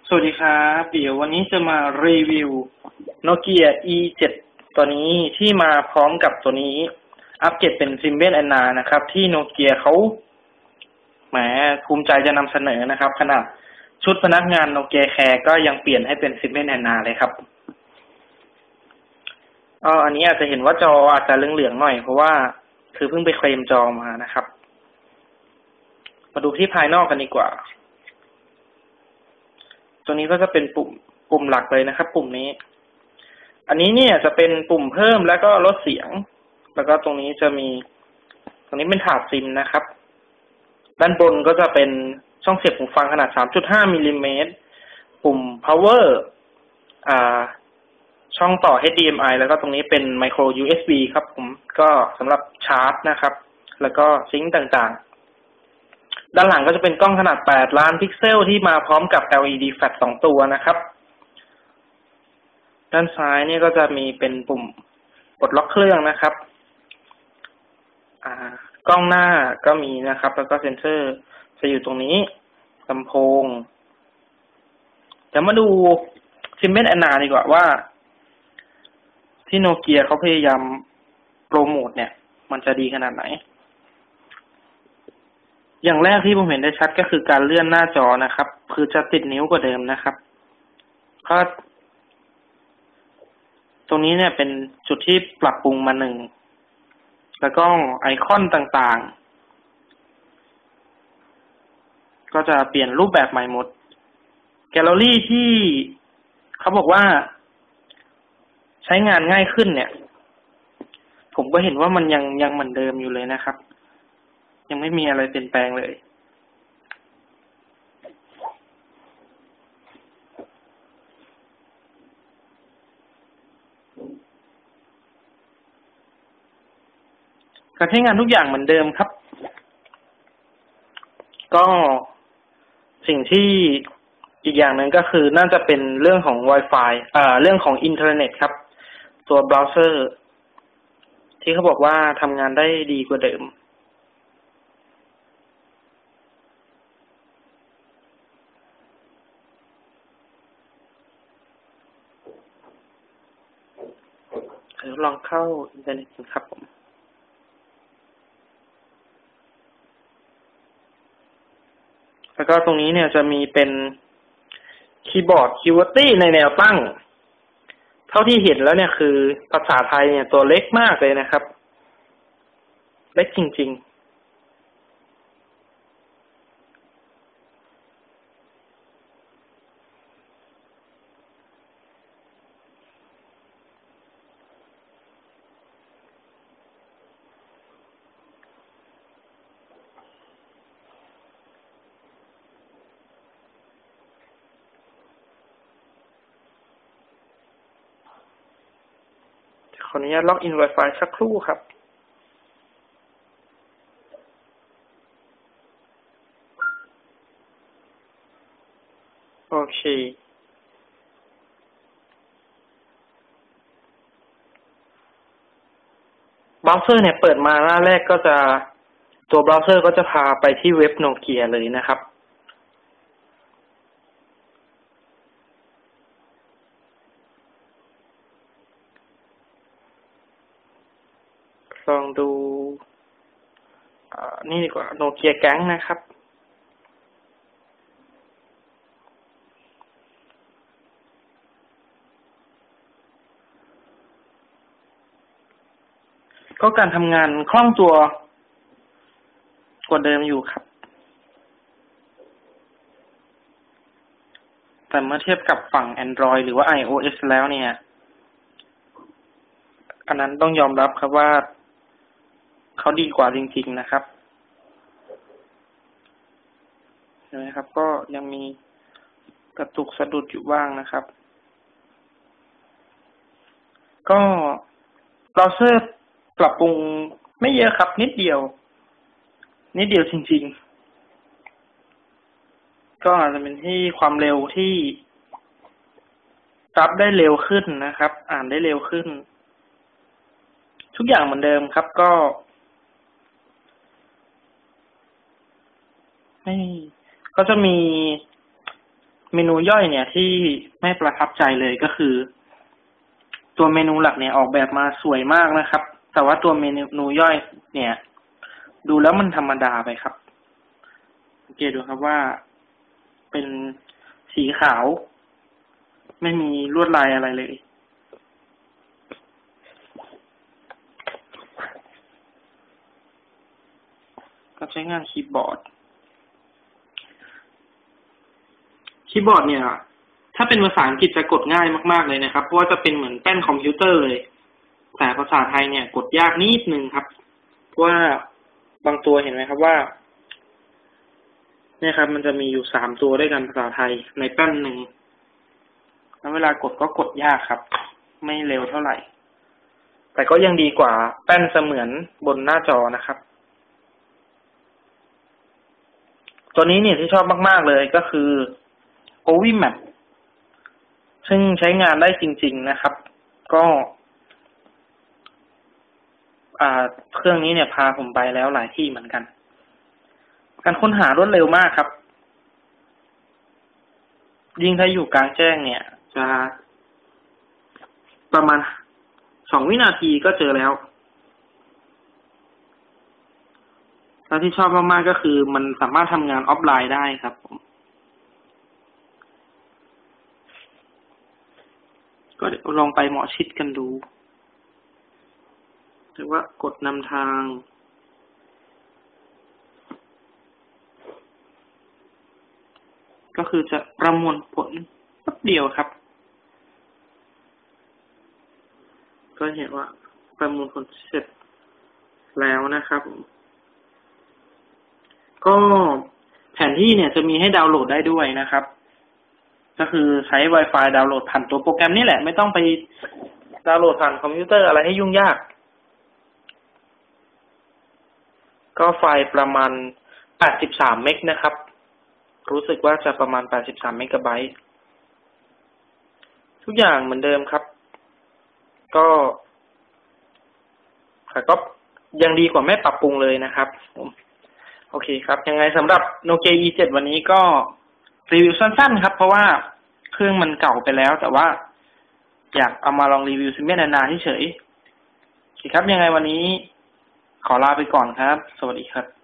สวัสดีครับเดี๋ยววันนี้จะมารีวิว Nokia E7 ตัวนี้ที่มาพร้อมกับตัวนี้อัปเกรดเป็น Symbian Anna นะครับที่โนเกียเขาแหมภูมิใจจะนำเสนอนะครับขนาดชุดพนักงานโนเกียแคร์ก็ยังเปลี่ยนให้เป็น Symbian Anna เลยครับอันนี้อาจจะเห็นว่าจออาจจะเหลืองๆหน่อยเพราะว่าคือเพิ่งไปเคลมจอมานะครับมาดูที่ภายนอกกันดีกว่าตัวนี้ก็จะเป็นปุ่มหลักเลยนะครับปุ่มนี้อันนี้เนี่ยจะเป็นปุ่มเพิ่มแล้วก็ลดเสียงแล้วก็ตรงนี้จะมีตรงนี้เป็นถาดซิมนะครับด้านบนก็จะเป็นช่องเสียบหูฟังขนาด 3.5 มิลลิเมตรปุ่ม power ช่องต่อ HDMI แล้วก็ตรงนี้เป็น micro USB ครับผมก็สำหรับชาร์จนะครับแล้วก็ซิงค์ต่างๆด้านหลังก็จะเป็นกล้องขนาด 8 ล้านพิกเซลที่มาพร้อมกับ LED flash 2 ตัวนะครับด้านซ้ายนี่ก็จะมีเป็นปุ่มปลดล็อกเครื่องนะครับกล้องหน้าก็มีนะครับแล้วก็เซ็นเซอร์จะอยู่ตรงนี้ลำโพงจะมาดู Symbian Anna ดีกว่าว่าที่โนเกียเขาพยายามโปรโมทเนี่ยมันจะดีขนาดไหนอย่างแรกที่ผมเห็นได้ชัดก็คือการเลื่อนหน้าจอนะครับคือจะติดนิ้วกว่าเดิมนะครับเพราะตรงนี้เนี่ยเป็นจุดที่ปรับปรุงมาแล้วก็ไอคอนต่างๆก็จะเปลี่ยนรูปแบบใหม่หมดแกลเลอรี่ที่เขาบอกว่าใช้งานง่ายขึ้นเนี่ยผมก็เห็นว่ามันยังเหมือนเดิมอยู่เลยนะครับยังไม่มีอะไรเปลี่ยนแปลงเลยการใช้งานทุกอย่างเหมือนเดิมครับก็สิ่งที่อีกอย่างหนึ่งก็คือน่าจะเป็นเรื่องของ Wi-Fi เรื่องของอินเทอร์เน็ตครับตัวเบราว์เซอร์ที่เขาบอกว่าทำงานได้ดีกว่าเดิมลองเข้าอินเทอร์เน็ตครับผมแล้วก็ตรงนี้เนี่ยจะมีเป็นคีย์บอร์ด QWERTY ในแนวตั้งเท่าที่เห็นแล้วเนี่ยคือภาษาไทยเนี่ยตัวเล็กมากเลยนะครับเล็กจริงๆขออนุญาตล็อกอิน Wi-Fi สักครู่ครับโอเคเบราว์เซอร์เนี่ยเปิดมาหน้าแรกก็จะตัวเบราว์เซอร์ก็จะพาไปที่เว็บโนเกียเลยนะครับลองดูนี่ดีกว่าโนเกียแก๊งนะครับก็การทำงานคล่องตัวกว่าเดิมอยู่ครับแต่เมื่อเทียบกับฝั่ง Android หรือว่า iOS แล้วเนี่ยอันนั้นต้องยอมรับครับว่าเขาดีกว่าจริงๆนะครับเห็นไหมครับก็ยังมีกระตุกสะดุดอยู่บ้างนะครับก็เบราว์เซอร์ปรับปรุงไม่เยอะครับนิดเดียวจริงๆก็อาจจะเป็นที่ความเร็วที่รับได้เร็วขึ้นนะครับอ่านได้เร็วขึ้นทุกอย่างเหมือนเดิมครับก็จะมีเมนูย่อยเนี่ยที่ไม่ประทับใจเลยก็คือ ตัวเมนูหลักเนี่ยออกแบบมาสวยมากนะครับ แต่ว่าตัวเมนูย่อยเนี่ย ดูแล้วมันธรรมดาไปครับสังเกตดูครับว่าเป็นสีขาว ไม่มีลวดลายอะไรเลยก็ใช้งานคีย์บอร์ดเนี่ยถ้าเป็นภาษาอังกฤษจะกดง่ายมากๆเลยนะครับเพราะว่าจะเป็นเหมือนแป้นคอมพิวเตอร์เลยแต่ภาษาไทยเนี่ยกดยากนิดนึงครับเพราะว่าบางตัวเห็นไหมครับว่าเนี่ยครับมันจะมีอยู่3 ตัวด้วยกันภาษาไทยในแป้นหนึ่งแล้วเวลากดก็กดยากครับไม่เร็วเท่าไหร่แต่ก็ยังดีกว่าแป้นเสมือนบนหน้าจอนะครับตัวนี้เนี่ยที่ชอบมากๆเลยก็คือ OviMap ซึ่งใช้งานได้จริงๆนะครับก็เครื่องนี้เนี่ยพาผมไปแล้วหลายที่เหมือนกันการค้นหารวดเร็วมากครับยิ่งถ้าอยู่กลางแจ้งเนี่ยจะประมาณ2 วินาทีก็เจอแล้วแล้วที่ชอบมากๆก็คือมันสามารถทำงานออฟไลน์ได้ครับผมก็เดี๋ยวลองไปหมอชิดกันดูหรือว่ากดนำทางก็คือจะประมวลผลแป๊บเดียวครับก็เห็นว่าประมวลผลเสร็จแล้วนะครับก็แผนที่เนี่ยจะมีให้ดาวน์โหลดได้ด้วยนะครับก็คือใช้ Wi-Fi ดาวน์โหลดผ่านตัวโปรแกรมนี่แหละไม่ต้องไปดาวน์โหลดผ่านคอมพิวเตอร์อะไรให้ยุ่งยากก็ไฟล์ประมาณ83 เมกนะครับรู้สึกว่าจะประมาณ83 เมกะไบต์ทุกอย่างเหมือนเดิมครับก็ยังดีกว่าไม่ปรับปรุงเลยนะครับโอเคครับยังไงสำหรับ Nokia E7 วันนี้ก็รีวิวสั้นๆครับเพราะว่าเครื่องมันเก่าไปแล้วแต่ว่าอยากเอามาลองรีวิวSymbian NRเฉยๆโอเคครับยังไงวันนี้ขอลาไปก่อนครับสวัสดีครับ